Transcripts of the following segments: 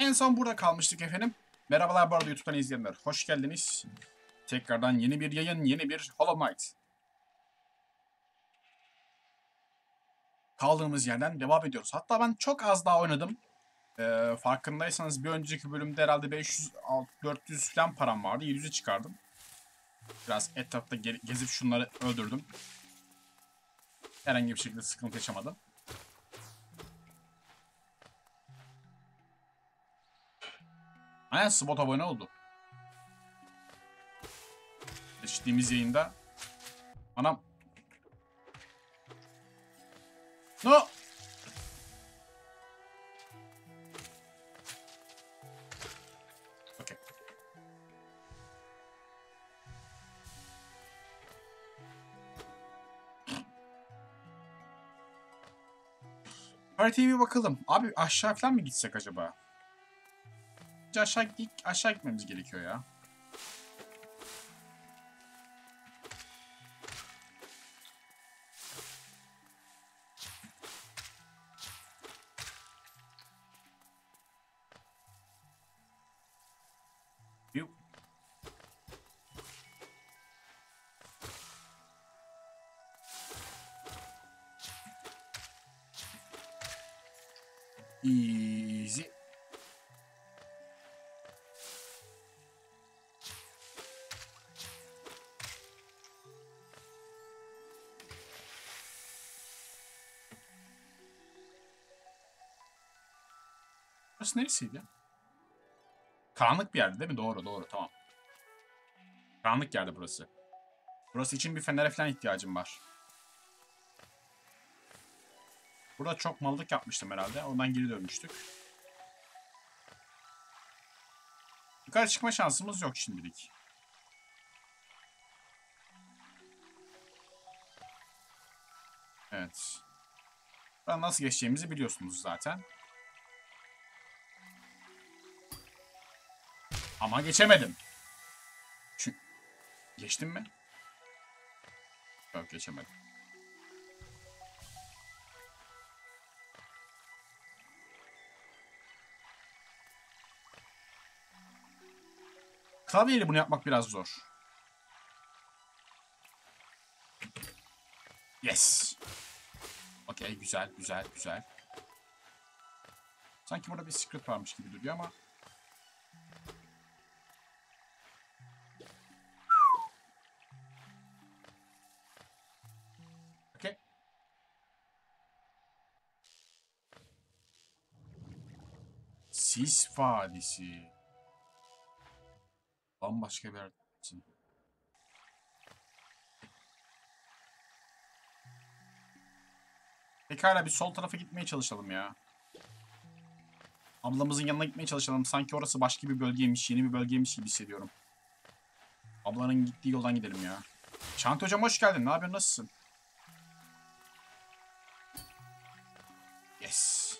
En son burada kalmıştık efendim. Merhabalar bu arada YouTube'dan izleyenler. Hoş geldiniz. Tekrardan yeni bir yayın, yeni bir Hollow Knight. Kaldığımız yerden devam ediyoruz. Hatta ben çok az daha oynadım. Farkındaysanız bir önceki bölümde herhalde 500, 400 falan param vardı. 700'e çıkardım. Biraz etrafta gezip şunları öldürdüm. Herhangi bir şekilde sıkıntı yaşamadım. Aynen spot abone oldu. Geçtiğimiz yayında. Anam. No! Okay. Haritaya bir bakalım. Abi aşağı falan mı gitsek acaba? Bence aşağı gitmemiz gerekiyor ya. Yuh. Easy. Burası neresiydi? Karanlık bir yerde değil mi? Doğru doğru tamam. Karanlık yerde burası. Burası için bir fenere falan ihtiyacım var. Burada çok mallık yapmıştım herhalde. Ondan geri dönmüştük. Yukarı çıkma şansımız yok şimdilik. Evet. Ben nasıl geçeceğimizi biliyorsunuz zaten. Ama geçemedim. Çünkü... Geçtim mi? Yok geçemedim. Klavyeyle bunu yapmak biraz zor. Yes. Okey güzel güzel güzel. Sanki burada bir script varmış gibi duruyor ama. Okey. Sis Vadisi. Bambaşka bir yerdesin. Pekala bir sol tarafa gitmeye çalışalım ya. Ablamızın yanına gitmeye çalışalım. Sanki orası başka bir bölgeymiş, yeni bir bölgeymiş gibi hissediyorum. Ablanın gittiği yoldan gidelim ya. Şanti hocam hoş geldin. Ne yapıyorsun? Nasılsın? Yes.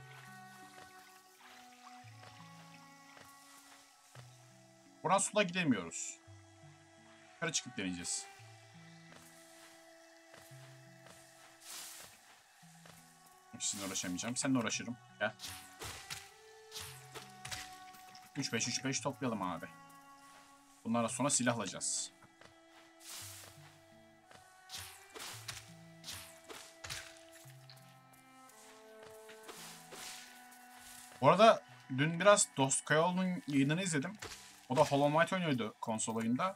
Buradan sola gidemiyoruz. Yukarı çıkıp deneyeceğiz. Sizinle uğraşamayacağım. Seninle uğraşırım. Gel. 3-5 toplayalım abi. Bunlara sonra silah alacağız. Bu arada dün biraz Dost Kayaoğlu'nun yayınını izledim. O da Hollow Knight oynuyordu konsol oyunda.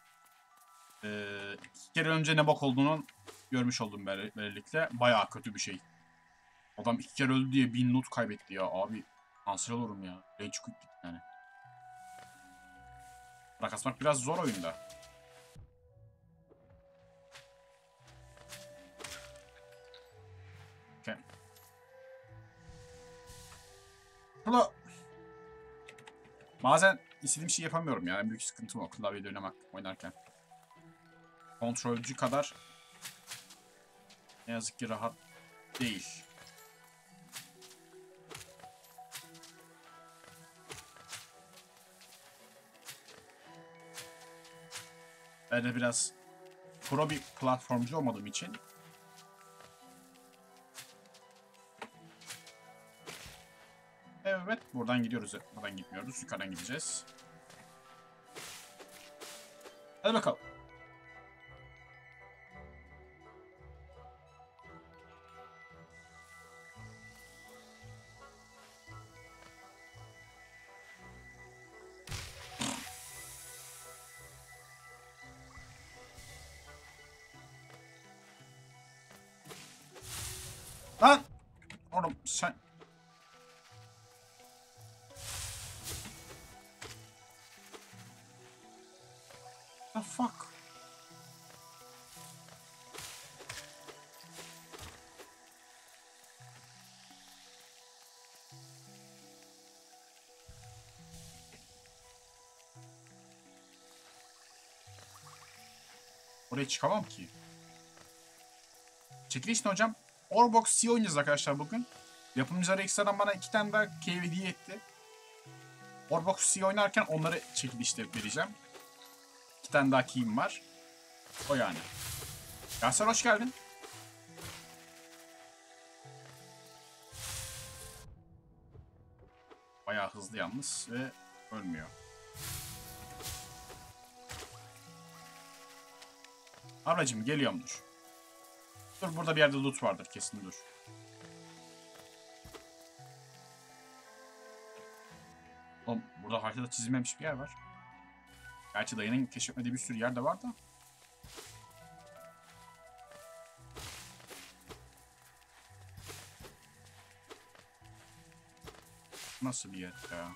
2 kere önce ne bok olduğunu görmüş oldum böylelikle. Bayağı kötü bir şey. Adam 2 kere öldü diye 1000 loot kaybetti ya abi. Kanser olurum ya. Rage quit yani. Bırak asmak biraz zor oyunda. Okay. Burada bazen istediğim şeyi yapamıyorum yani. En büyük sıkıntım o klavyede oynarken. Kontrolcü kadar ne yazık ki rahat değil. Ben de biraz pro bir platformcu olmadığım için Evet. Buradan gidiyoruz. Buradan gitmiyoruz. Yukarıdan gideceğiz. Hadi bakalım. Lan! Oğlum sen... The fuck? Oraya çıkamam ki. Çekiliş ne hocam? Orbox C oynayacağız arkadaşlar bugün. Yapımcıları ekstradan bana 2 tane daha key hediye etti. Orbox C oynarken onları çekilişte vereceğim. 2 tane daha key'im var. O yani. Yaser hoş geldin. Bayağı hızlı yalnız ve ölmüyor. Ablacım geliyorum dur. Dur burada bir yerde loot vardır kesin dur. Oğlum burada haritada çizilmemiş bir yer var. Gerçi dayının keşfetmediği bir sürü yer de var da. Nasıl bir yer ya?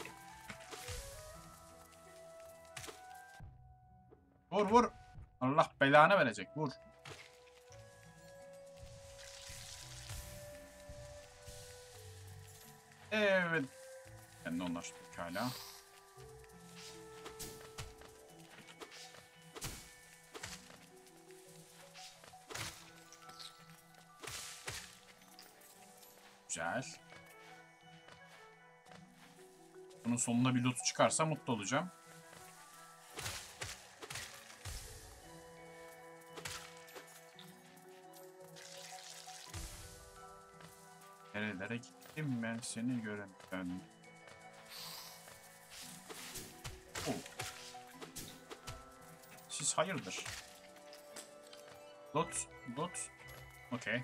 Vur vur. Allah belanı verecek vur. Evet. Ben de onlar pekala. Güzel. Bunun sonunda bir loot çıkarsa mutlu olacağım. Nerelere gittim ben seni göremeden. Oh. Siz hayırdır? Loot, loot. Okey.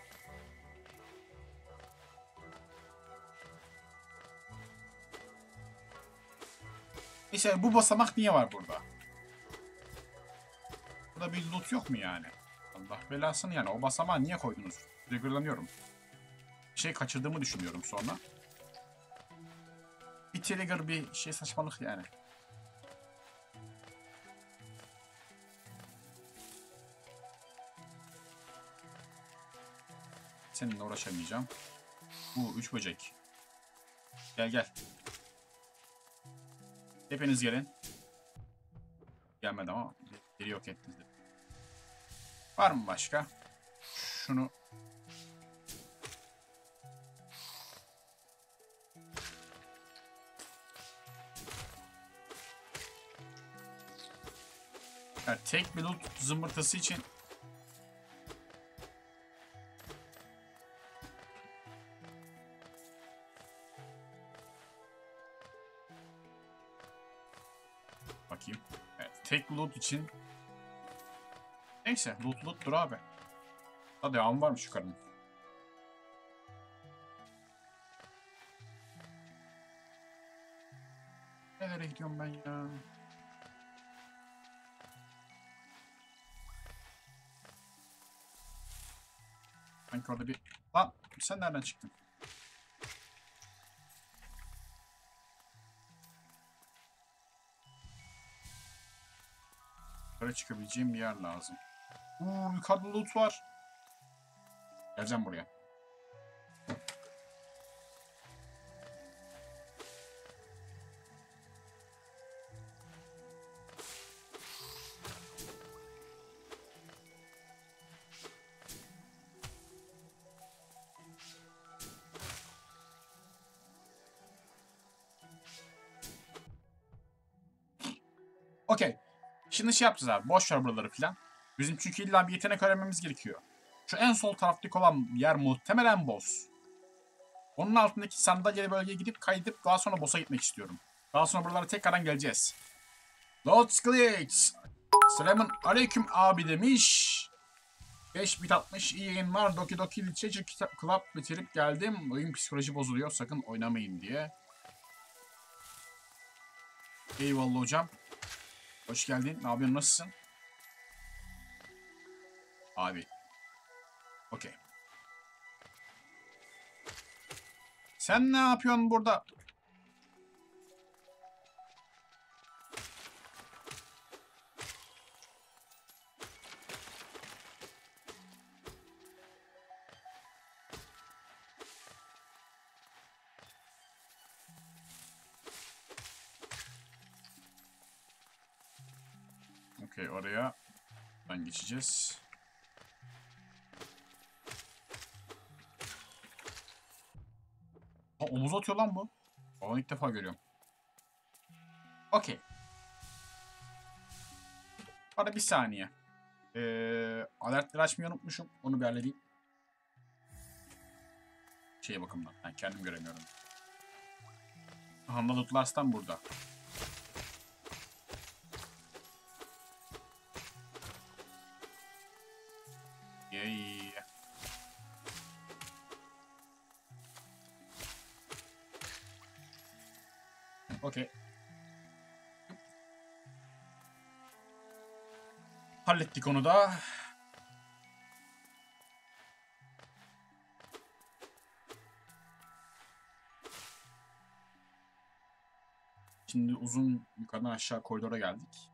İşte bu basamak niye var burada? Burada bir loot yok mu yani? Allah belasını yani. O basamağı niye koydunuz? Triggerlanıyorum. Bir şey kaçırdığımı düşünüyorum sonra. Bir trigger bir şey saçmalık yani. Seninle uğraşamayacağım. Bu 3 böcek. Gel gel. Hepiniz gelin. Gelmedi ama biri yok ettiniz. Var mı başka? Şunu... Yani tek bir loot zımbırtısı için... Bakayım. Evet, tek loot için... Neyse loot'tur abi. Daha devam varmış yukarının. Nereye gidiyorum ben ya? Sanki orada bir... Lan sen nereden çıktın? Yukarı çıkabileceğim bir yer lazım. Yukarıda loot var. Geleceğim buraya. Okey. Şimdi şey yapacağız abi. Boş ver buraları filan. Bizim çünkü illa bir yetenek öğrenmemiz gerekiyor. Şu en sol taraftaki olan yer muhtemelen boss. Onun altındaki sandalyeli bölgeye gidip kaydedip daha sonra boss'a gitmek istiyorum. Daha sonra buralara tekrardan geleceğiz. Lord's Glitch. Selamun aleyküm abi demiş. 5 bit atmış, iyi yayın var. Doki Doki Literature Club bitirip geldim. Oyun psikoloji bozuluyor, sakın oynamayın diye. Eyvallah hocam. Hoş geldin. Ne yapıyorsun, nasılsın? Abi. Okey. Sen ne yapıyorsun burada? Okey, oraya ben geçeceğiz. Ha, omuz atıyor lan bu. Onu ilk defa görüyorum. Okey. Bana bir saniye. Alertleri açmayı unutmuşum. Onu bir halledeyim. Şeye bakımdan. Ben kendim göremiyorum. Hamla Lutlars'tan burada. Yay. Okey. Hallettik onu da. Şimdi uzun yukarıdan aşağı koridora geldik.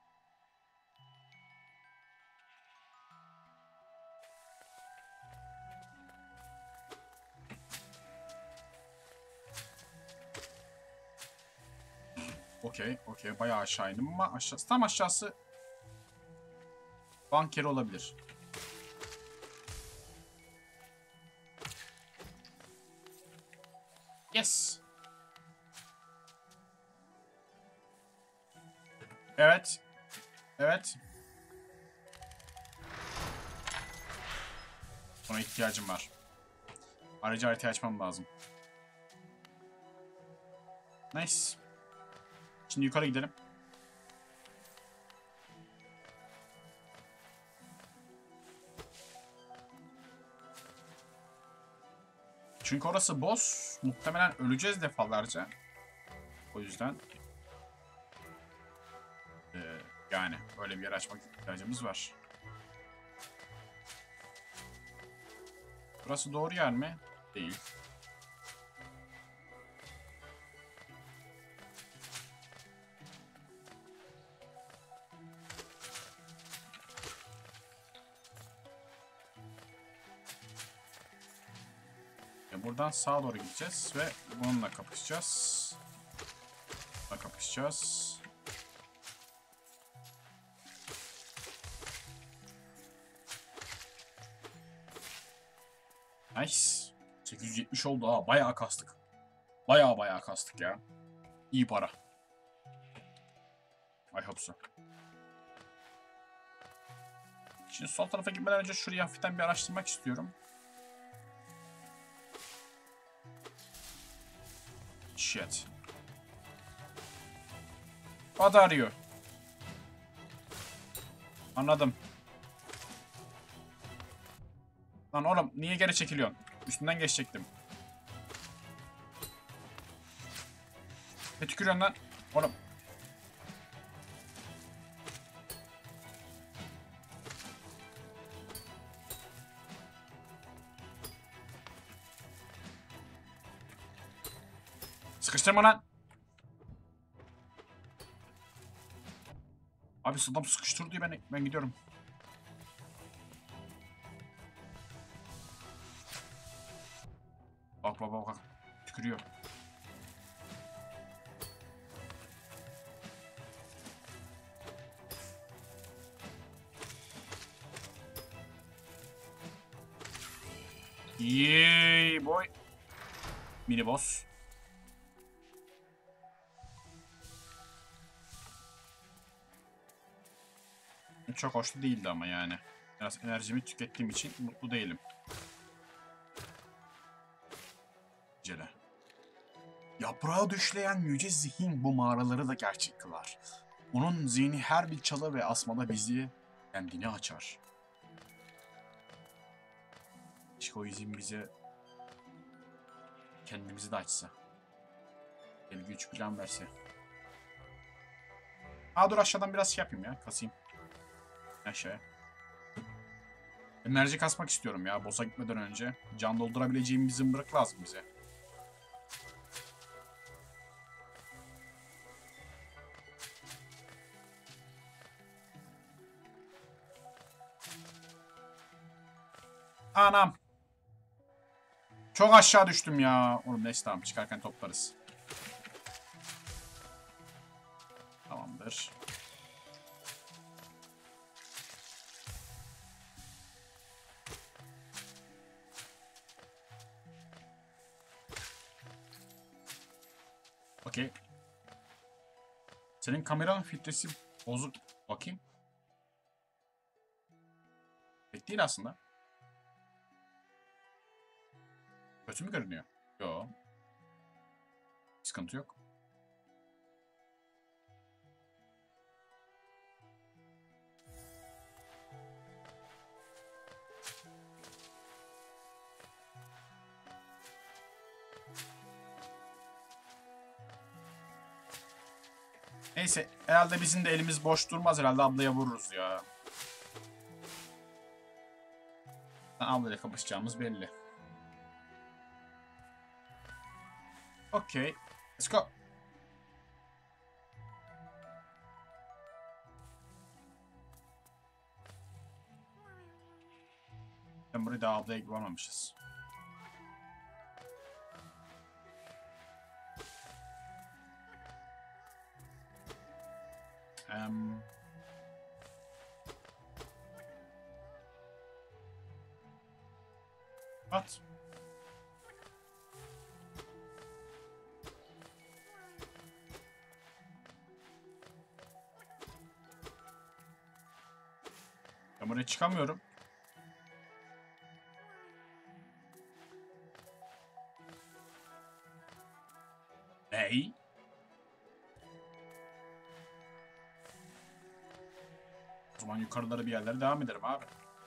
Okey, okey. Bayağı aşağı indim ama aşağısı, tam aşağısı bank yeri olabilir. Yes. Evet. Evet. Buna ihtiyacım var. Ayrıca haritayı açmam lazım. Nice. Şimdi yukarı gidelim. Çünkü orası boss. Muhtemelen öleceğiz defalarca. O yüzden yani öyle bir yer açmak ihtiyacımız var. Burası doğru yer mi? Değil. Buradan sağa doğru gideceğiz ve bununla kapışacağız. Bununla kapışacağız. Nice. 870 oldu ha. Bayağı kastık. Bayağı kastık ya. İyi para. I hope so. Şimdi sol tarafa gitmeden önce şurayı hafiften bir araştırmak istiyorum. Shit. O da arıyor. Anladım. Lan oğlum niye geri çekiliyorsun? Üstünden geçecektim. Ne tükürüyorsun lan? Oğlum. Sıkıştırma lan. Abi adam sıkıştırdı diye ben gidiyorum. Bak. Tükürüyor. Yay boy. Mini boss. Çok hoşlu değildi ama yani. Biraz enerjimi tükettiğim için mutlu değilim. Yaprağı düşleyen yüce zihin bu mağaraları da gerçek kılar. Onun zihni her bir çalı ve asmada bizi kendini açar. İşte o zihin bize kendimizi de açsa. El güç plan verse. Dur aşağıdan biraz şey yapayım ya. Kasayım. Aşağıya. Enerji kasmak istiyorum ya. Boss'a gitmeden önce. Can doldurabileceğim bir zımbırık lazım bize. Anam. Çok aşağı düştüm ya. Oğlum neyse tamam çıkarken toplarız. Tamamdır. Okey. Senin kameranın filtresi bozuk. Bakayım. Pek değil aslında. Kötü mü görünüyor? Yo. Sıkıntı yok. Neyse herhalde bizim de elimiz boş durmaz herhalde ablaya vururuz ya. Ablayla kapışacağımız belli. Okey. Let's go. Ben buraya daha ablaya varmamışız. At. Ben buraya çıkamıyorum. Ney? O zaman yukarılara bir yerlere devam ederim abi.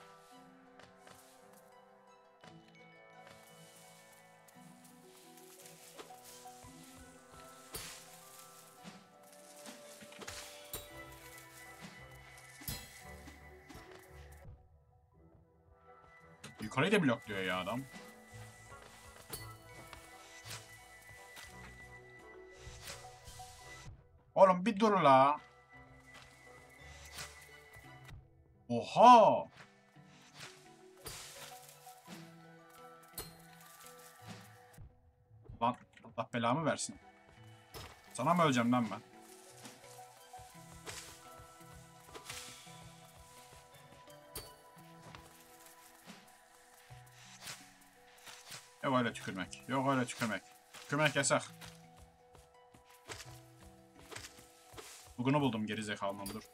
Yukarıyı da blokluyor ya adam. Oğlum bir dur la. Oha. Lan Allah belamı versin. Sana mı öleceğim lan ben? Yok öyle tükürmek. Yok öyle tükürmek. Tükürmek yasak. Bugünü buldum gerizekalının dur.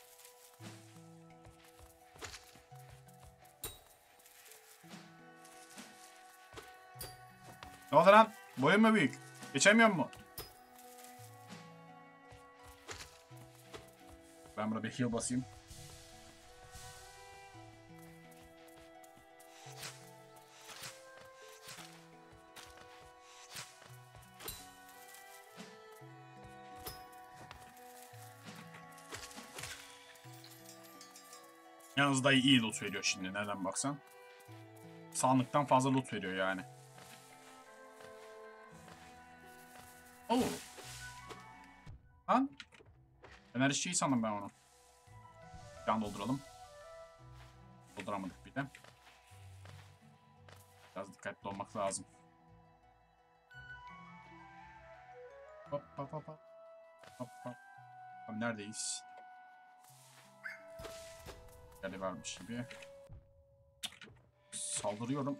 Ne oldu lan? Boyun mu büyük? Geçemiyor mu? Ben burada bir heal basayım. Yalnız dayı iyi loot veriyor şimdi nereden baksan. Sandıktan fazla loot veriyor yani. Oo. Lan. Enerji şeyi sandım ben onu. Can dolduralım. Dolduramadık bir de. Biraz dikkatli olmak lazım. Hop hop hop hop. Hop hop. Neredeyiz? Yerde varmış gibi. Saldırıyorum.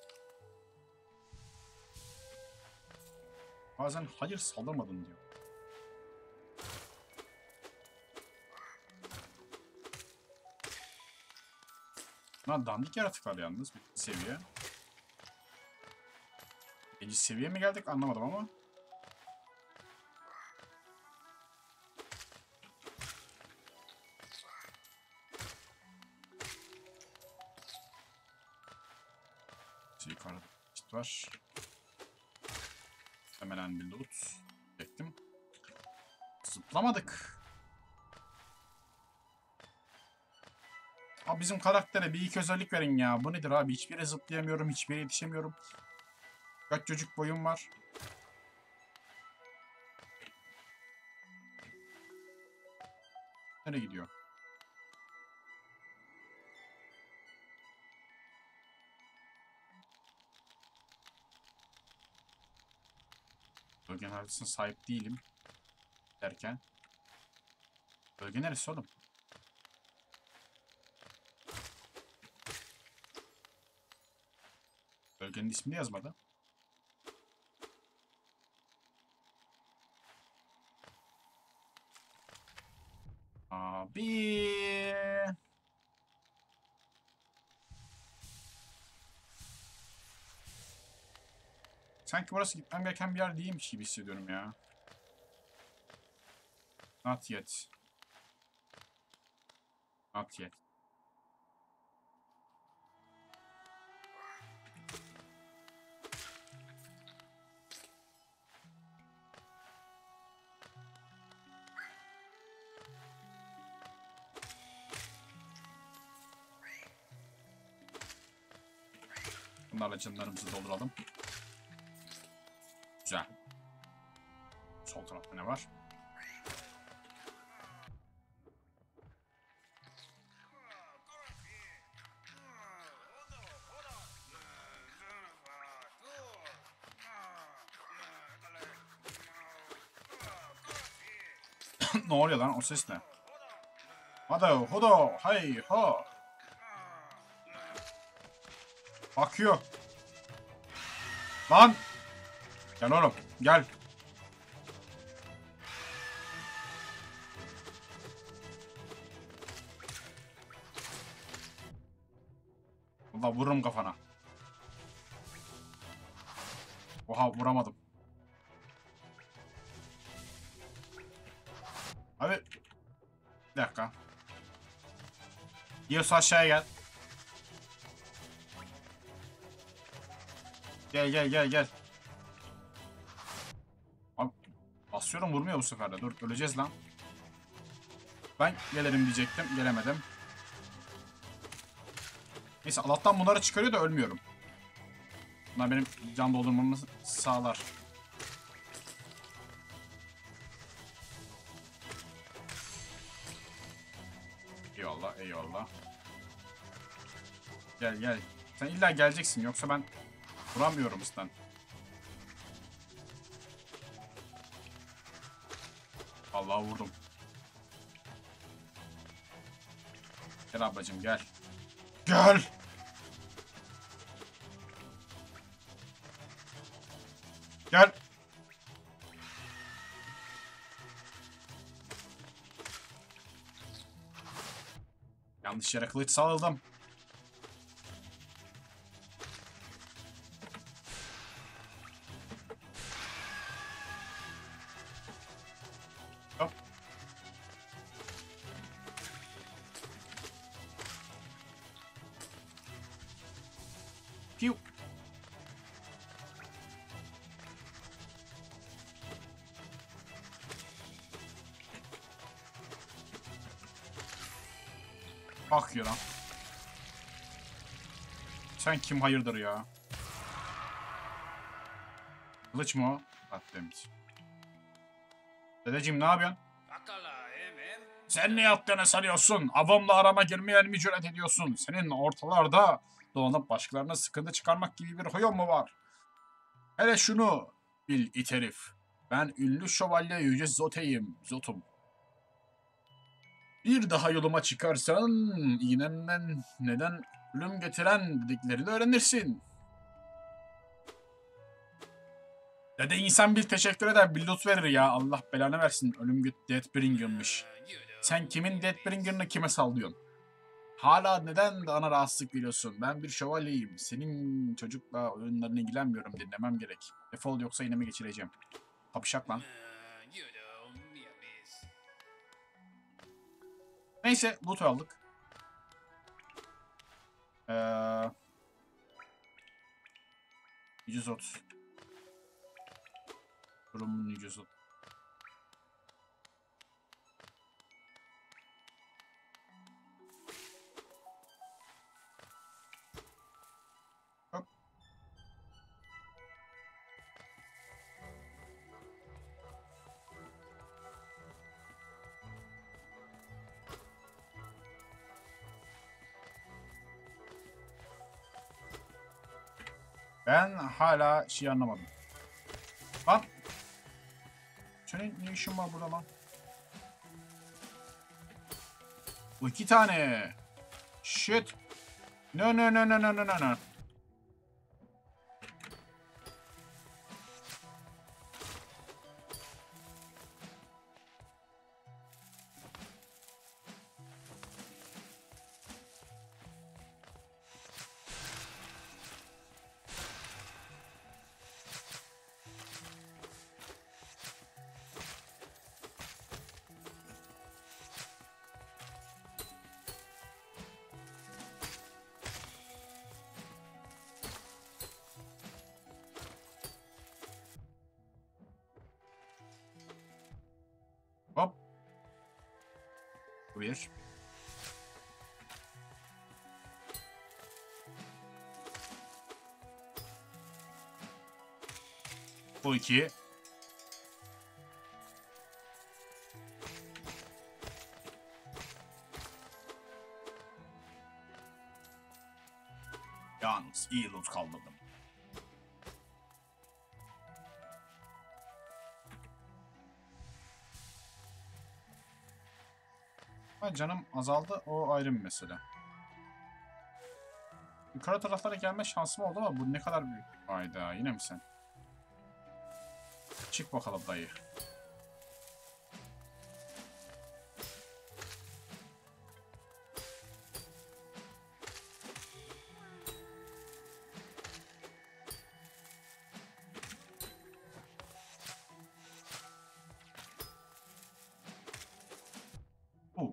Bazen hayır saldırmadın diyor. Lan dandik yaratıklar yalnız bir seviye. İkinci seviye mi geldik anlamadım ama. craft var. Hemen bir loot. Çektim. Zıplamadık. Abi bizim karaktere bir iki özellik verin ya. Bu nedir abi? Hiçbir yere zıplayamıyorum. Hiçbir yere yetişemiyorum. Kaç çocuk boyum var. Nereye gidiyor? Bölge haritasına sahip değilim. Derken. Bölge neresi oğlum? Bölgenin ismini yazmadı. Abi. Sanki burası gitmem gereken bir yer değilmiş gibi hissediyorum ya. Not yet. Not yet. Bunlarla canlarımızı dolduralım. Güzel. Sol tarafta ne var? Ne oluyor lan? O ses ne? Hadi hodo hay ho. Bakıyor. Lan. Gel oğlum. Gel. Valla vururum kafana. Oha vuramadım. Abi. Bir dakika. Yiyorsa aşağıya gel. Gel. Abi, basıyorum vurmuyor bu sefer de. Dur öleceğiz lan. Ben gelirim diyecektim. Gelemedim. Neyse Allah'tan bunları çıkarıyor da ölmüyorum. Bunlar benim can doldurmamı sağlar. Eyvallah. Gel. Sen illa geleceksin yoksa ben vuramıyorum ıslan. Vallahi vurdum. Gel ablacım gel. Gel. Gel. Yanlış yere kılıç salladım. Hop. Piu. Bak ya lan. Sen kim hayırdır ya? Kılıç mı o? Attığımız. Dedeciğim ne yapıyorsun? Sen ne yaptığını sanıyorsun? Avamla arama girmeye mi cüret ediyorsun? Senin ortalarda dolanıp başkalarına sıkıntı çıkarmak gibi bir huyun mu var? Hele şunu bil it herif. Ben ünlü şövalye Yüce Zotum. Bir daha yoluma çıkarsan iğnemden neden ölüm getiren dediklerini öğrenirsin. Dede insan bir teşekkür eder, bir loot verir ya. Allah belanı versin. Ölüm Deathbringer'mış. Sen kimin Deathbringer'ını kime sallıyorsun? Hala neden bana rahatsızlık veriyorsun? Ben bir şövalyeyim. Senin çocukla oyunlarına ilgilenmiyorum. Dinlemem gerek. Defol yoksa yine mi geçireceğim? Kapışak lan. Neyse loot aldık. 130. Durumun 130. Hop. Ben hala şey anlamadım. Lan. Senin ne işin var burada lan? Bu 2 tane. Shit. No no no no no no no. Hop. Bu bir. Bu iki. Yalnız iyi loot kaldırdım. Ha, canım azaldı. O ayrı bir mesele. Yukarı taraflara gelme şansım oldu ama bu ne kadar büyük. Hayda, yine mi sen? Çık bakalım dayı. Oo.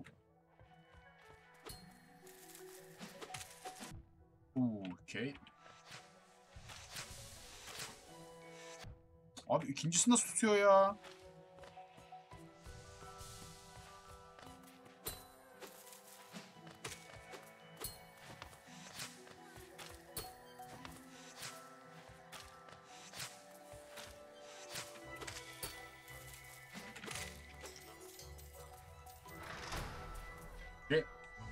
Okay. Abi ikincisini nasıl tutuyor ya? Okay.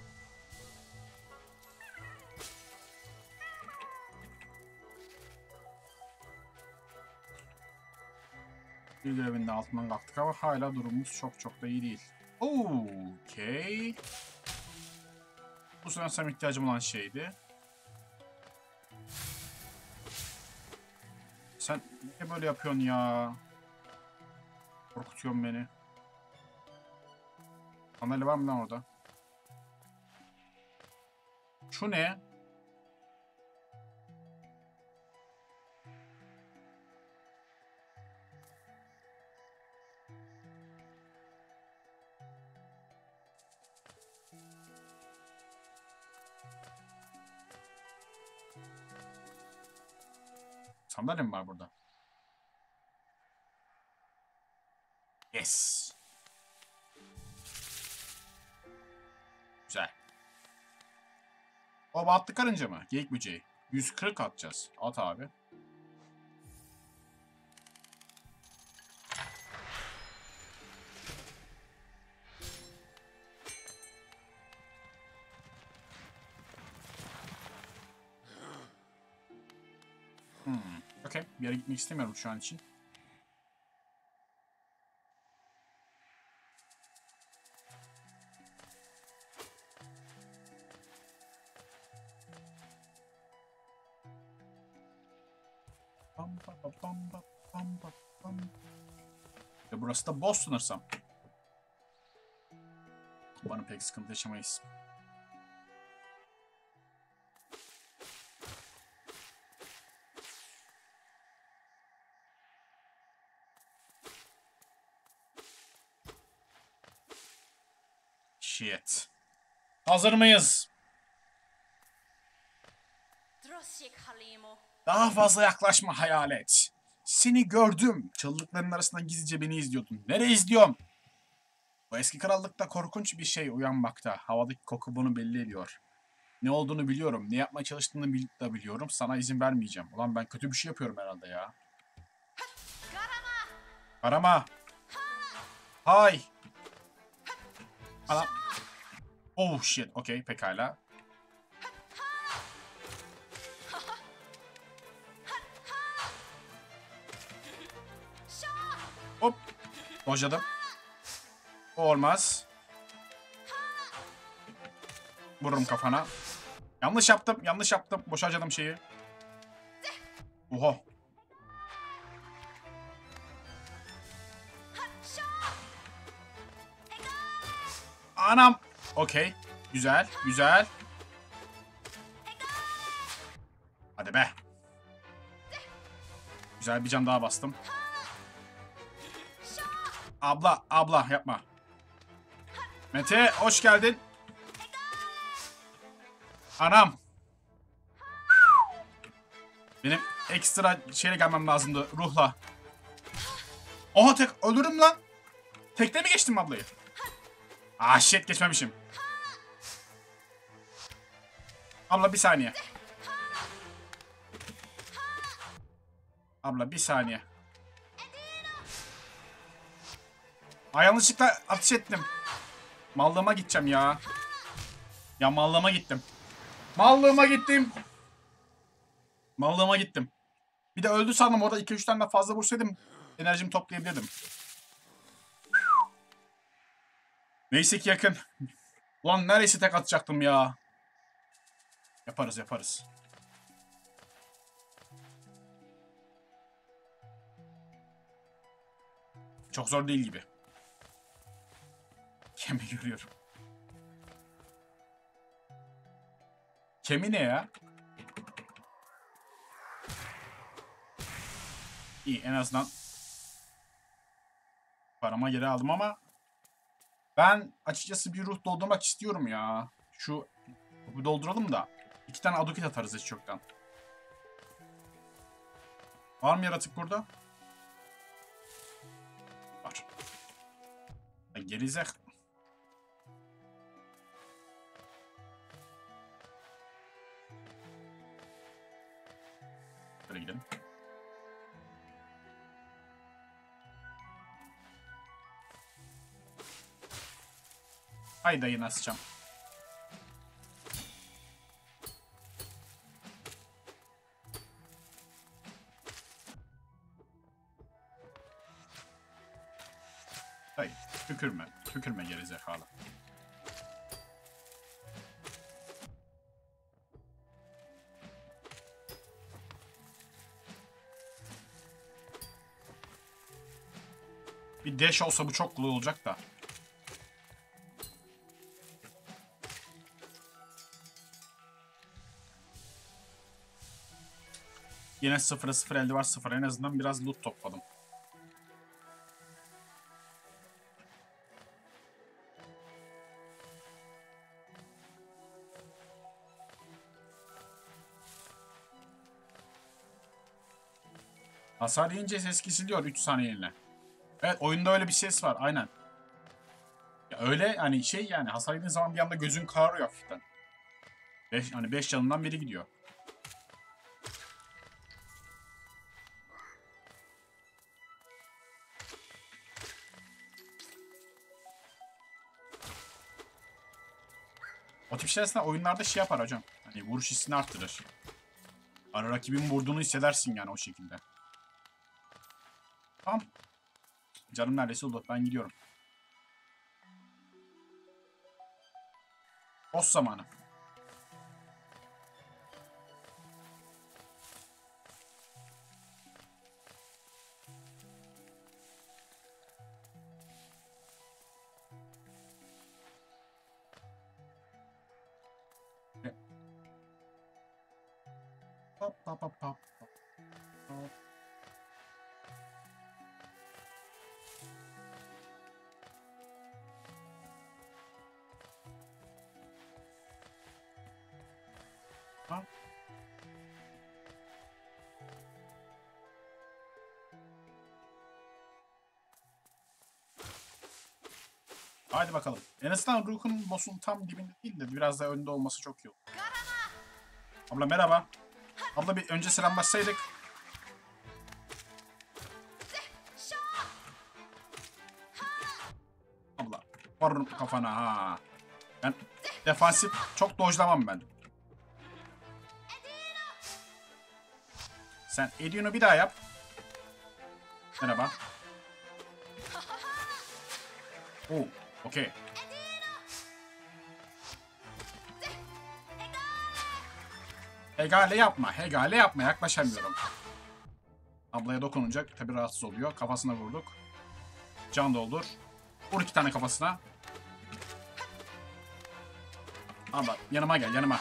Bir görevinde altından kalktık ama hala durumumuz çok çok da iyi değil. Okay. Bu sanırsam ihtiyacım olan şeydi. Sen niye böyle yapıyorsun ya? Korkutuyorsun beni. Sandalye var mı lan orada? Şu ne? Sandalye mi var burada? Yes. Güzel. O battı karınca mı? Geyik böceği. 140 atacağız. At abi. Okey. Bir yere gitmek istemiyorum şu an için. Ve burası da boss sanırsam. Bana pek sıkıntı yaşamayız. Shit. Hazır mıyız? Droshik Halimo. Daha fazla yaklaşma hayalet. Seni gördüm. Çığlıkların arasından gizlice beni izliyordun. Nereye izliyorum? Bu eski krallıkta korkunç bir şey uyanmakta. Havadaki koku bunu belli ediyor. Ne olduğunu biliyorum. Ne yapmaya çalıştığını da biliyorum. Sana izin vermeyeceğim. Ulan ben kötü bir şey yapıyorum herhalde ya. Arama. Hay. Ana. Oh shit. Okey pekala. Hop. Dojladım. O olmaz. Vururum kafana. Yanlış yaptım. Yanlış yaptım. Boşa harcadım şeyi. Oho. Anam. Okey. Güzel. Güzel. Hadi be. Güzel bir can daha bastım. Abla. Abla yapma. Mete hoş geldin. Anam. Benim ekstra şeyle gelmem lazımdı. Ruhla. Oha tek öldürdüm lan. Tekte mi geçtim ablayı? Ah shit geçmemişim. Abla bir saniye. Abla bir saniye. Ay yanlışlıkla ateş ettim. Mallığıma gideceğim ya. Ya mallığıma gittim. Mallığıma gittim. Mallığıma gittim. Bir de öldü sandım orada 2-3 tane daha fazla vursaydım enerjimi toplayabilirdim. Neyse ki yakın. Ulan neredeyse tek atacaktım ya. Yaparız yaparız. Çok zor değil gibi. Kemi görüyorum. Kemi ne ya? İyi en azından parama geri aldım ama ben açıkçası bir ruh doldurmak istiyorum ya. Şu dolduralım da 2 tane aduket atarız hiç çoktan. Var mı yaratık burada? Var. Ya gerizek. Böyle gidelim. Hay dayı nasacağım. Dayı tükürme. Tükürme gerizekalı. Bir dash olsa bu çok kolay olacak da. Yine 0'a 0 elde var 0. En azından biraz loot topladım. Hasar yiyince ses kesiliyor 3 saniyeliğine. Evet oyunda öyle bir ses var aynen. Ya öyle hani şey yani hasar yediğin zaman bir anda gözün kararıyor hafiften. Hani 5 canından biri gidiyor. O tip şeyler aslında oyunlarda şey yapar hocam. Hani vuruş hissini arttırır. Hani rakibin vurduğunu hissedersin yani o şekilde. Tamam. Canım neredeyse oldu. Ben gidiyorum. Boss zamanı. Pop, pop, pop, pop, pop. Ha? Haydi bakalım. En azından Rook'un boss'un tam dibinde değil de biraz daha önde olması çok iyi olur. Abla merhaba. Abla bir önce selamlaşsaydık. Abla. Vurun kafana ha. Ben defansif çok dojlamam ben. Sen Edion'u bir daha yap. Merhaba. Oo, okey. Hegale yapma, hegale yapma. Yaklaşamıyorum. Ablaya dokununca tabii rahatsız oluyor. Kafasına vurduk. Can doldur. Vur 2 tane kafasına. Abla yanıma gel, yanıma.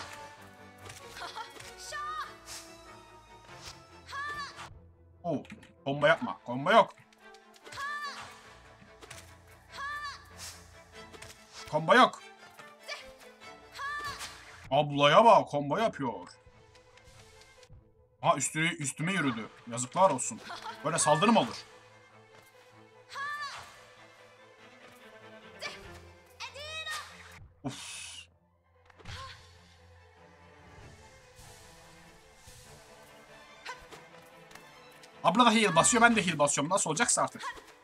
Oo, kombo yapma. Kombo yok. Kombo yok. Ablaya bak, kombo yapıyor. Ha üstüme yürüdü. Yazıklar olsun. Böyle saldırı mı olur? Uf. Abla da heal basıyor, ben de heal basıyorum. Nasıl olacaksa artık.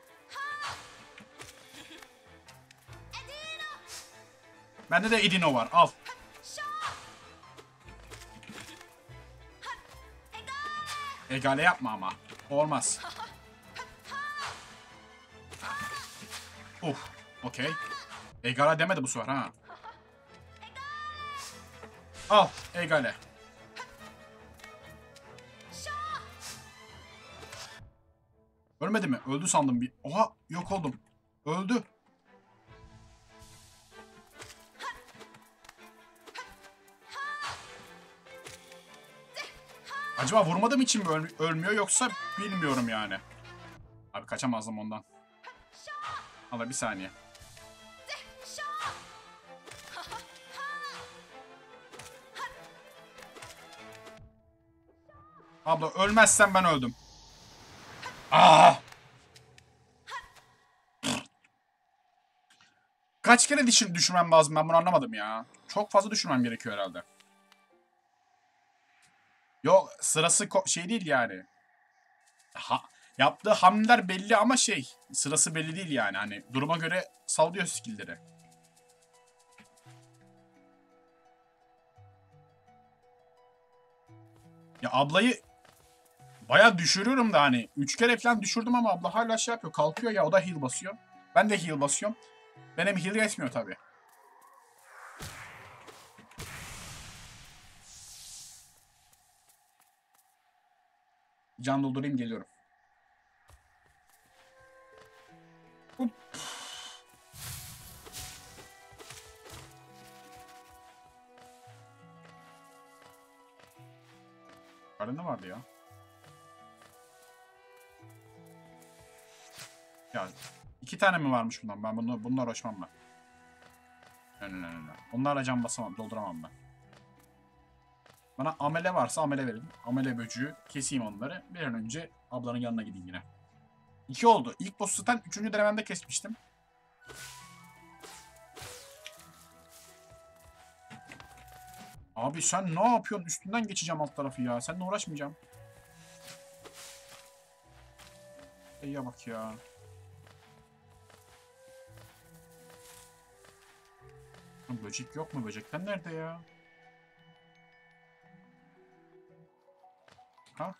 Bende de Edino var. Al. Egale yapma ama. Olmaz. Okey. Egale demedi bu sefer ha. Al. Egale. Ölmedi mi? Öldü sandım bir. Oha yok oldum. Öldü. Acaba vurmadığım için mi ölmüyor yoksa bilmiyorum yani. Abi kaçamazdım ondan. Hala bir saniye. Abla ölmezsen ben öldüm. Ah! Kaç kere düşürmem lazım, ben bunu anlamadım ya. Çok fazla düşürmem gerekiyor herhalde. Yok sırası şey değil yani. Yaptığı hamleler belli ama sırası belli değil yani. Hani duruma göre sallıyor skill'leri. Ya ablayı bayağı düşürüyorum da hani 3 kere falan düşürdüm ama abla hala şey yapıyor, kalkıyor ya, o da heal basıyor. Ben de heal basıyorum. Benim heal yetmiyor tabii. Can doldurayım geliyorum. Hop. Karında vardı ya. Ya 2 tane mi varmış bundan? Ben bununla uğraşmam ben. Ne. Onlarla can basamam, dolduramam ben. Bana amele varsa amele verin. Amele böcüğü keseyim onları. Bir an önce ablanın yanına gideyim yine. 2 oldu. İlk boss'u zaten 3. denememde kesmiştim. Abi sen ne yapıyorsun? Üstünden geçeceğim alt tarafı ya. Seninle uğraşmayacağım. İyi bak ya. Böcek yok mu? Böcekler nerede ya? Ha?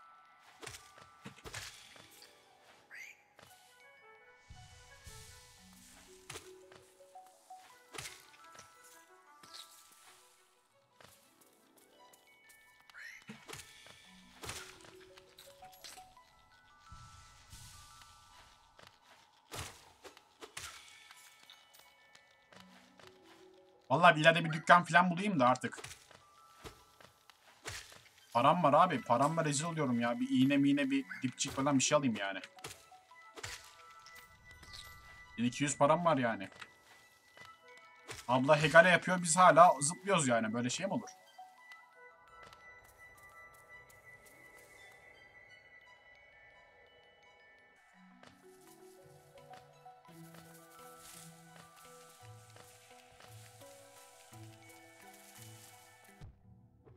Vallahi ileride bir dükkan falan bulayım da artık. Param var abi. Paramla rezil oluyorum ya. Bir iğne bir dipçik falan bir şey alayım yani. 1200 param var yani. Abla hegale yapıyor. Biz hala zıplıyoruz yani. Böyle şey mi olur?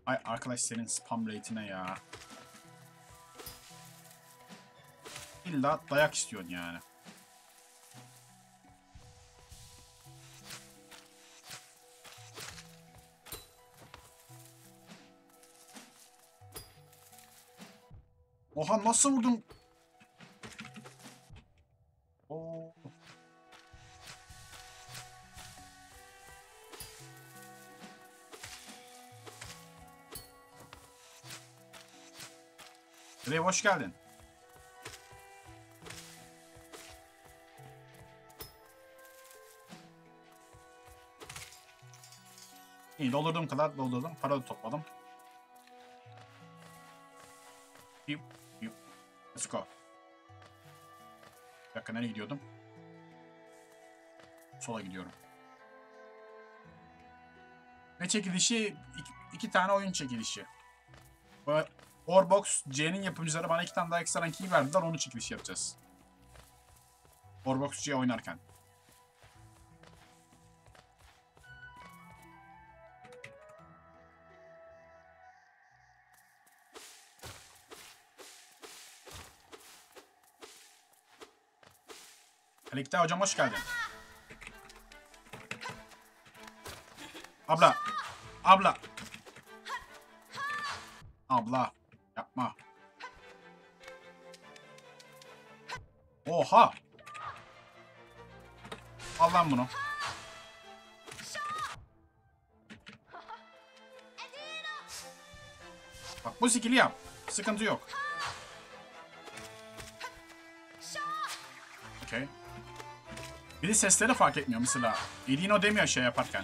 Ay arkadaş senin spam rate'ine ya. İlla dayak istiyorsun yani. Oha nasıl vurdun? Oo. Brave hoş geldin. İyi doldurduğum kadar doldurdum. Para da topladım. Yup, yup. Let's go. Bir dakika nereye gidiyordum? Sola gidiyorum. Ne çekilişi? İki tane oyun çekilişi. Orbox C'nin yapımcıları bana 2 tane daha ekstra key verdiler. Onu çekiliş yapacağız. Orbox C oynarken. Halik'te hocam hoş geldin. Abla. Abla. Abla. Yapma. Oha. Al lan bunu. Bak bu skill'i yap. Sıkıntı yok. Okey. Bir de sesleri fark etmiyor mesela. Edino demiyor şey yaparken.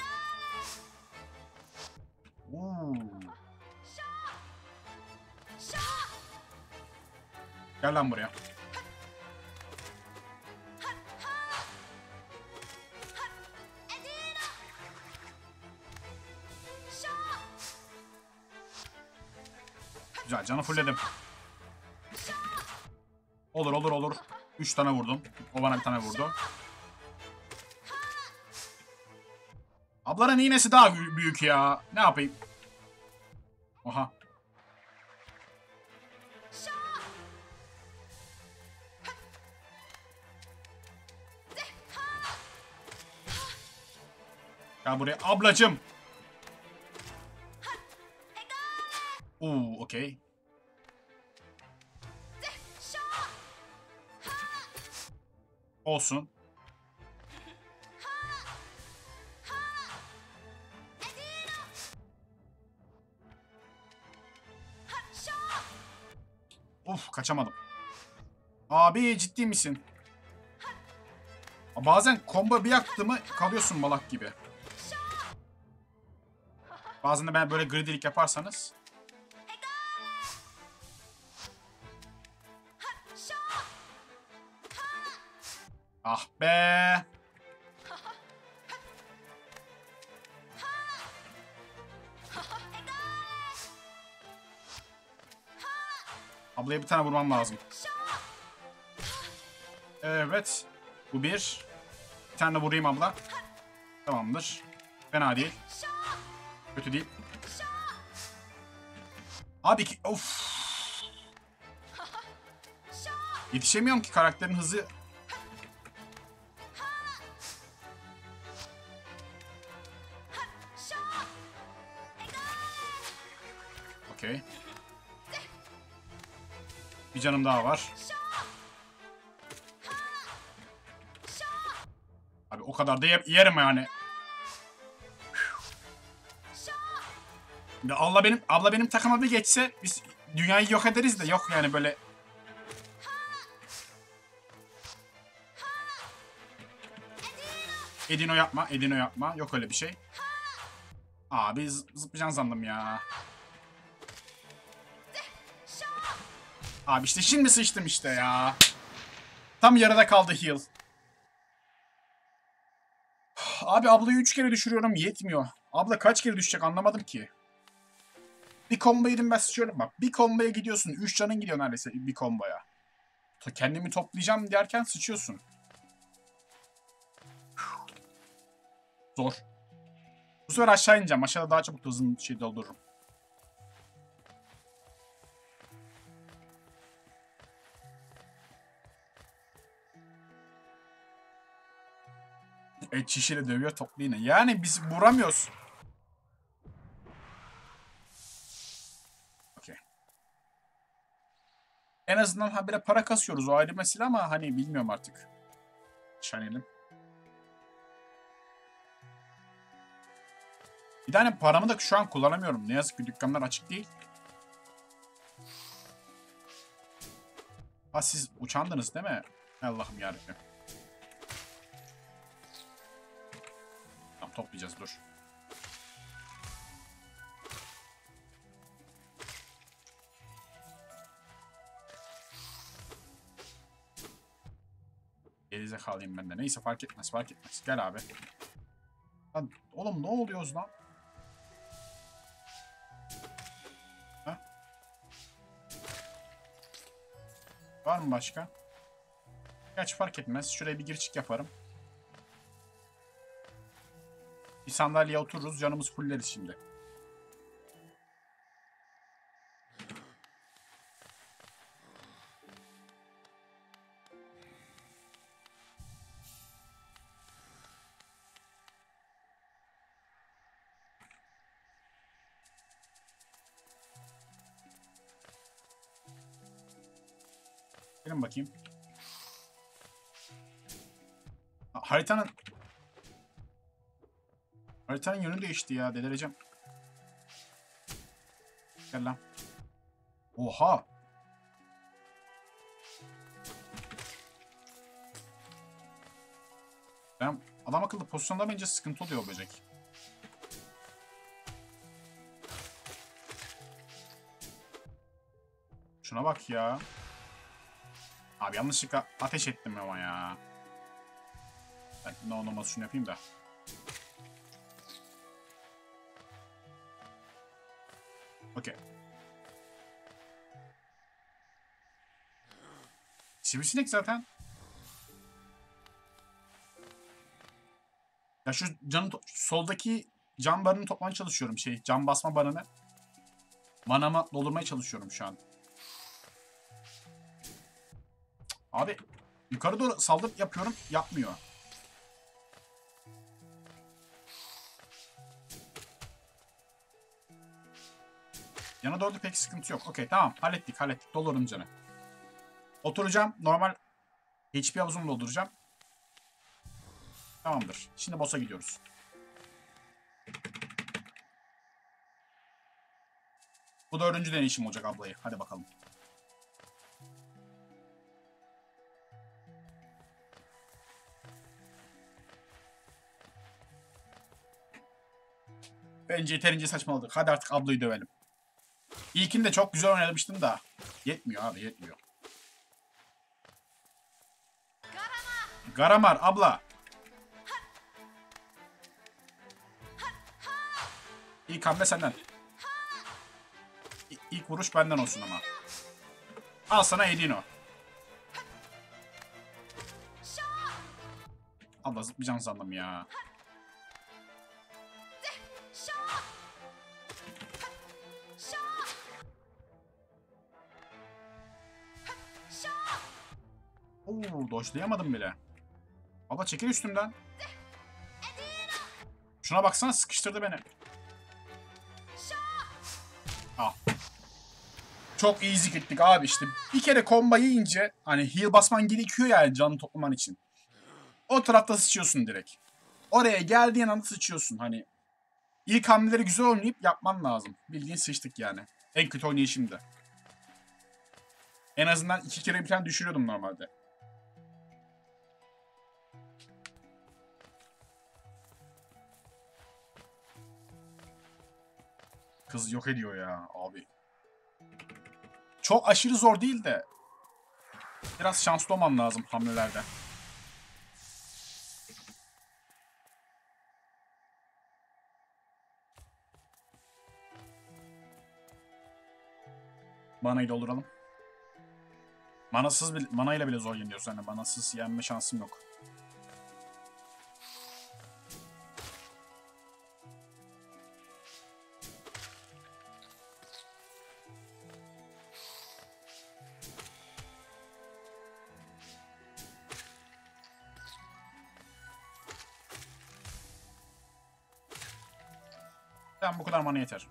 Gel lan buraya. Güzel canı fullledim. Olur olur olur. 3 tane vurdum. O bana bir tane vurdu. Ablanın iğnesi daha büyük ya. Ne yapayım? Oha. Gel buraya ablacım. Okey. Olsun. Kaçamadım. Abi ciddi misin? Bazen combo bir yaktı mı kalıyorsun malak gibi. Bazen de ben böyle greedy'lik yaparsanız. Ah be. Ablaya bir tane vurmam lazım. Evet. Bu bir. Bir tane de vurayım abla. Tamamdır. Fena değil. Kötü değil. Abi ki... Of. Yetişemiyorum ki karakterin hızı. Okey. Bir canım daha var. Abi o kadar da yerim yani. Ya abla benim takıma bir geçse biz dünyayı yok ederiz de yok yani böyle. Edino yapma, Edino yapma. Yok öyle bir şey. Abi zıplayacaksın sandım ya. Abi işte şimdi sıçtım işte ya. Tam yarıda kaldı heal. Abi ablayı 3 kere düşürüyorum yetmiyor. Abla kaç kere düşecek anlamadım ki. Bir combo yedim ben sıçıyorum bak. Bir comboya gidiyorsun. 3 canın gidiyor neredeyse bir comboya. Kendimi toplayacağım derken sıçıyorsun. Zor. Bu sefer aşağı ineceğim. Aşağıda daha çabuk hızını doldururum. Et şişiyle dövüyor toplu yine. Yani biz vuramıyoruz. Okey. En azından habire para kasıyoruz. O ayrı mesele ama hani bilmiyorum artık. Şanelim. Bir tane paramı da şu an kullanamıyorum. Ne yazık ki dükkanlar açık değil. Ha siz uçandınız değil mi? Allah'ım yarabbim. Tamam toplayacağız dur. Gerizekalıyım ben de. Neyse fark etmez fark etmez. Gel abi. Lan oğlum ne oluyoruz lan? Ha? Var mı başka? Gerçi fark etmez. Şuraya bir gir çık yaparım. Bir sandalyeye otururuz. Canımız fulleriz şimdi. Gelin bakayım. Haritanın yönü değişti ya. Delireceğim. Gel lan. Oha. Ben adam akıllı pozisyonda bence sıkıntı oluyor böcek. Şuna bak ya. Abi yanlışlıkla ateş ettim ama ya. Ben ne olmaz şunu yapayım da. Okey. Sivrisinek zaten. Ya şu soldaki can barını toplamaya çalışıyorum. Can basma barını. Manama doldurmaya çalışıyorum şu an. Abi yukarı doğru saldırı yapıyorum. Yapmıyor. Yana doğru pek sıkıntı yok. Okey tamam hallettik. Doldurdum canı. Oturacağım. Normal HP havuzumu dolduracağım. Tamamdır. Şimdi boss'a gidiyoruz. Bu 4. deneyişim olacak ablayı. Hadi bakalım. Bence yeterince saçmaladık. Hadi artık ablayı dövelim. İlkinde çok güzel oynamıştım da. Yetmiyor abi yetmiyor. Garamar abla. İlk hamle senden. İlk vuruş benden olsun ama. Al sana hediyeni o. Abla zıplayacaksın sandım ya. Oo, dodge'layamadım bile. Abla çekil üstümden. Şuna baksana sıkıştırdı beni. Al. Çok easy gittik abi işte. Bir kere combo yiyince hani heal basman gerekiyor yani canını toplaman için. O tarafta sıçıyorsun direkt. Oraya geldiğin anda sıçıyorsun hani. İlk hamleleri güzel oynayıp yapman lazım. Bildiğin sıçtık yani. En kötü oynayışımdı. En azından 2 kere bir tane düşürüyordum normalde. Kız yok ediyor ya abi. Çok aşırı zor değil de. Biraz şanslı olman lazım hamlelerde. Manayı dolduralım. Manayla bile zor yeniyoruz. Yani manasız yenme şansım yok. Tamam, bu kadar mana yeter.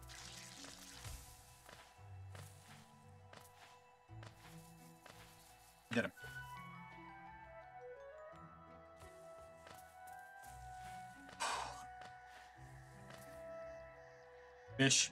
Giderim. Beş.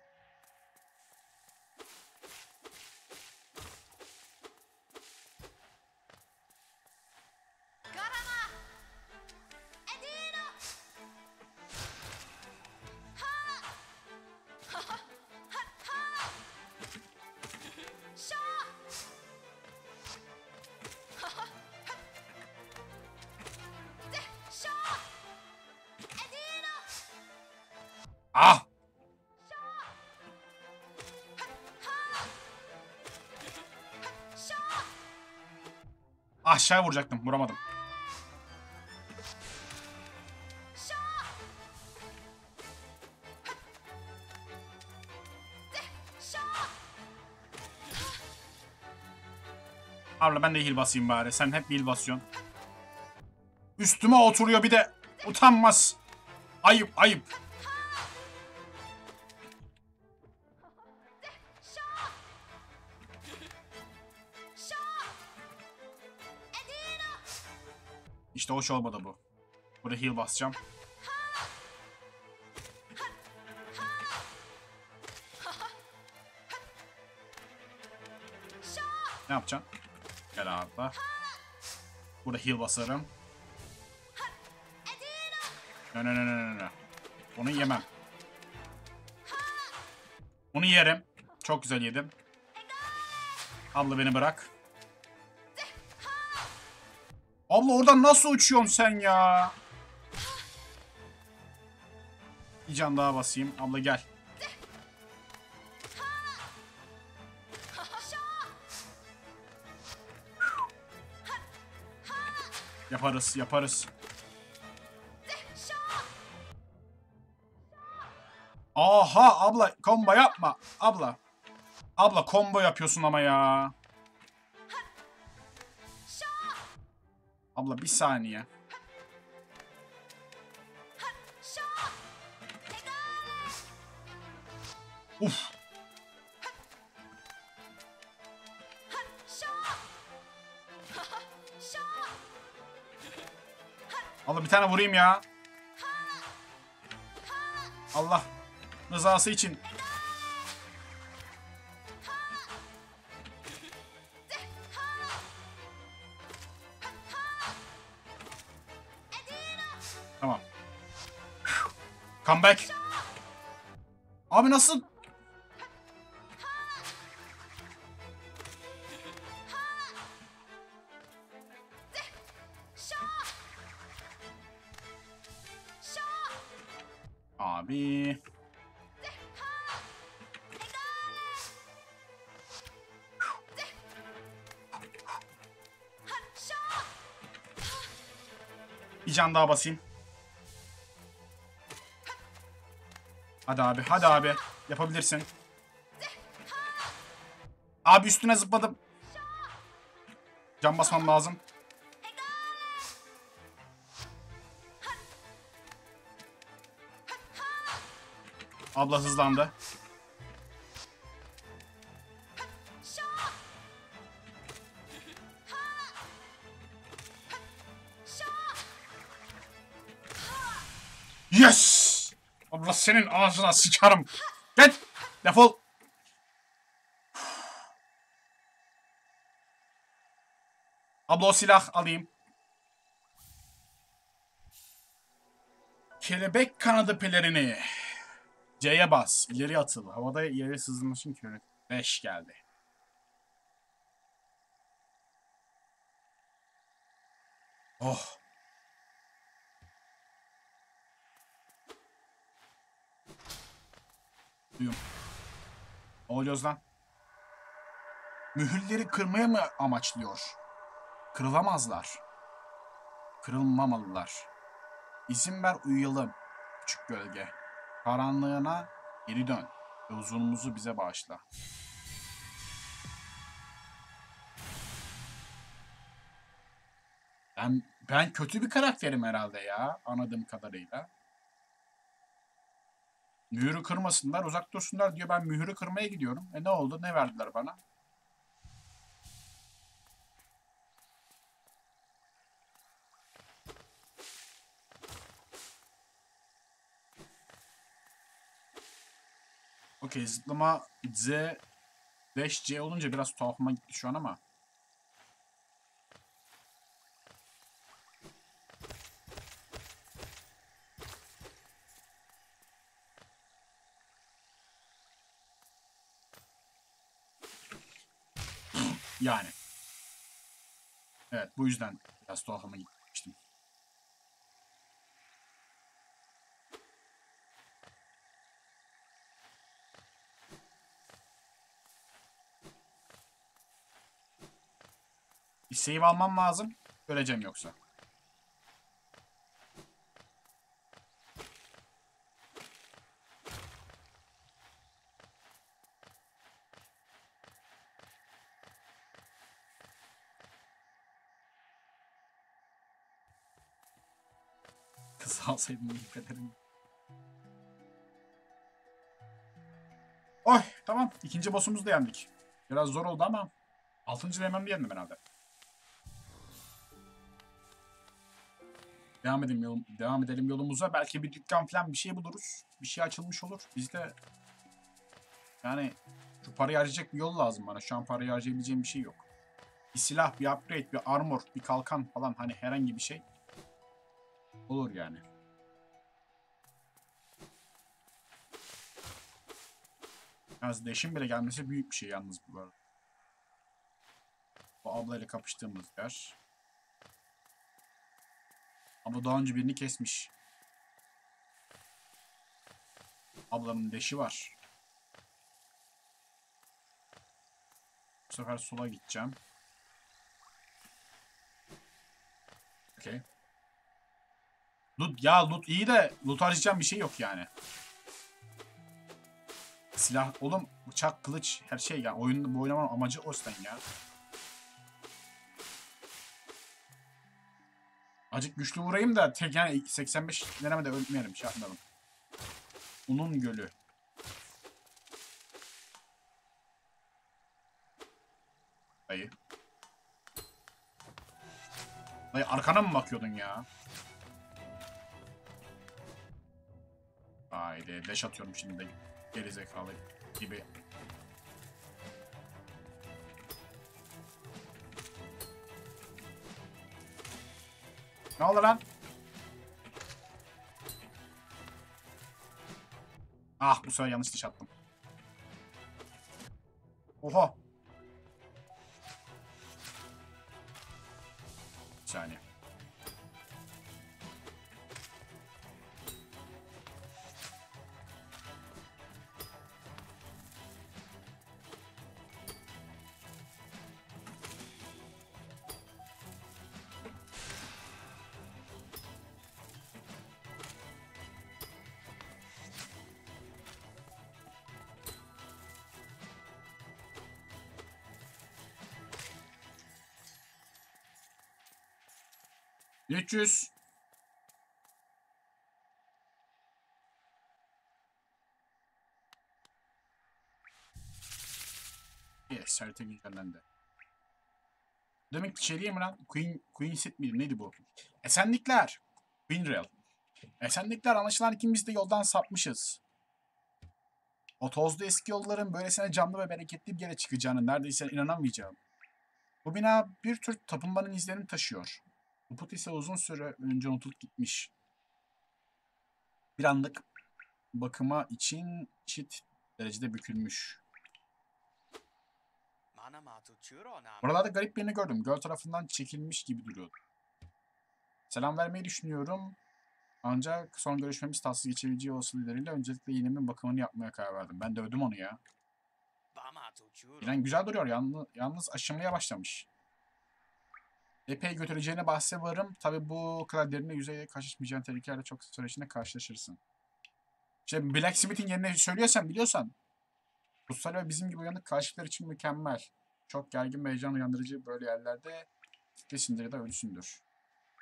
Ah! Aşağıya vuracaktım. Vuramadım. Abla ben de heal basayım bari. Sen hep heal basıyorsun. Üstüme oturuyor bir de. Utanmaz. Ayıp ayıp. İşte hoş olmadı bu. Burada heal basacağım. Ne yapacaksın? Gel abla. Burada heal basarım. No. Onu yemem. Onu yerim. Çok güzel yedim. Abla beni bırak. Abla oradan nasıl uçuyorsun sen ya? Bir can daha basayım. Abla gel. Yaparız, yaparız. Aha abla combo yapma. Abla. Abla combo yapıyorsun ama ya. Abla bir saniye. Uf. Abla bir tane vurayım ya. Allah rızası için. Tamam. Come back. Abi nasıl? Abi. Bir can daha basayım. Hadi abi, hadi abi. Yapabilirsin. Abi üstüne zıpladım. Can basmam lazım. Abla hızlandı. Yes! Abla senin ağzına sıçarım. Git! Defol! Abla o silah alayım. Kelebek kanadı pelerini. C'ye bas. İleri atıl. Havada ileri sızılmışın körü. 5 geldi. Oh. Duyum. Oluyoruz lan. Mühürleri kırmaya mı amaçlıyor? Kırılamazlar. Kırılmamalılar. İzin ver uyuyalım. Küçük gölge. Karanlığına geri dön. Ve huzurumuzu bize bağışla. Ben kötü bir karakterim herhalde ya. Anladığım kadarıyla. Mühürü kırmasınlar, uzak dursunlar diyor. Ben mühürü kırmaya gidiyorum. Ne oldu? Ne verdiler bana? Okey, zıplama Z 5C olunca biraz tuhafıma gitti şu an ama. Yani. Evet, bu yüzden biraz tuhafıma gitmiştim. Bir save almam lazım. Öleceğim yoksa. Kız alsaydım dikkat ederim. Oy, tamam. İkinci boss'umuzu da yendik. Biraz zor oldu ama 6. Rayman'ı yendim herhalde. Devam edelim yolumuza. Belki bir dükkan falan bir şey buluruz. Bir şey açılmış olur. Bizde yani şu parayı harcayacak bir yol lazım bana. Şu an parayı harcayabileceğim bir şey yok. Bir silah, bir upgrade, bir armor, bir kalkan falan hani herhangi bir şey olur yani. Yalnız Dash'in bile gelmesi büyük bir şey yalnız bu arada. Bu ablayla kapıştığımız yer. Ama daha önce birini kesmiş. Ablamın Dash'i var. Bu sefer sola gideceğim. Okey. Loot iyi de loot harcayacağım bir şey yok yani. Silah, oğlum bıçak, kılıç her şey ya. Oyunda bu oynamanın amacı o yüzden ya. Acık güçlü vurayım da tek yani 85 denemede ölmeyelim, şey yapmayalım. Unun gölü. Dayı. Dayı arkana mı bakıyordun ya? Haydi deş atıyorum şimdi de gerizekalı gibi. Ne oldu lan? Ah, bu sefer yanlış diş attım. Oha. Bir saniye. ...300. Yes, harita güncellendi. Demek ki şey değil mi lan? Queen Set miydi? Neydi bu? Esenlikler. Queen Rail. Esenlikler, anlaşılan ikimiz de yoldan sapmışız. O tozlu eski yolların böylesine canlı ve bereketli bir yere çıkacağını neredeyse inanamayacağım. Bu bina bir tür tapınmanın izlerini taşıyor. Bu put ise uzun süre önce unutulup gitmiş. Bir anlık bakıma için eşit derecede bükülmüş. Buralarda garip birini gördüm. Göl tarafından çekilmiş gibi duruyordu. Selam vermeyi düşünüyorum. Ancak son görüşmemiz tatsız geçebileceği olasılığıyla öncelikle iğnemin bakımını yapmaya karar verdim. Ben dövdüm onu ya. İnan güzel duruyor. Yalnız aşınmaya başlamış. Epey götüreceğine bahse varım. Tabi bu kadar derine yüzeye karşılaşmayacağın tehlikelerle çok süreçinde karşılaşırsın. İşte Blacksmith'in yerine söylüyorsan biliyorsan. Kutsal ve bizim gibi uyanık karşılar için mükemmel. Çok gergin ve heyecan uyandırıcı böyle yerlerde kitlesindir ya da ölüsündür.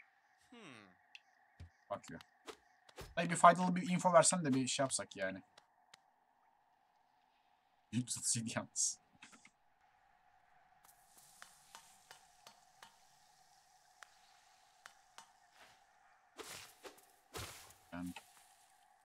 Bakıyor. Dayı bir faydalı bir info versen de bir şey yapsak yani. 337 yalnız.